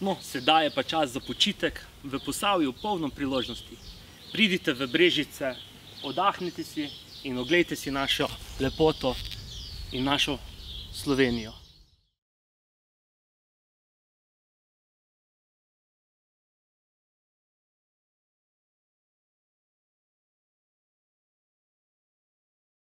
No, sedaj je pa čas za počitek, v Posavju polno priložnosti. Pridite v Brežice, oddahnite si in oglejte si našo lepoto in našo Slovenijo.